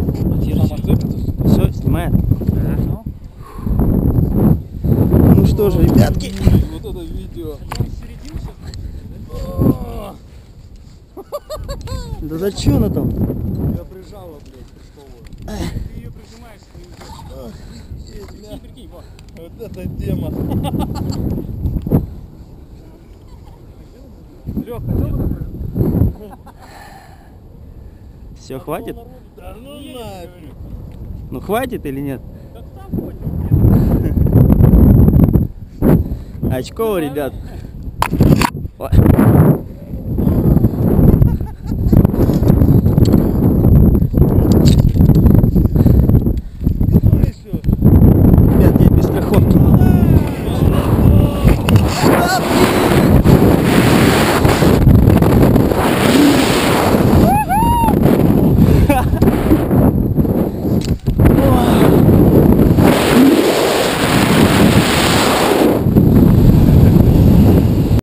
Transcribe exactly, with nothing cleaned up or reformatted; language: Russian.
Все, снимает. Ну что же, ребятки. Вот это видео. Да за что она там? Я прижала, блядь, пустовую. Ты ее прижимаешь, ты идешь. Прикинь, вот. Вот это тема. Лёх, хотел бы так? Все, хватит? Да ну нафиг. Ну хватит или нет? Да там хоть. Очково, ребят. Ой.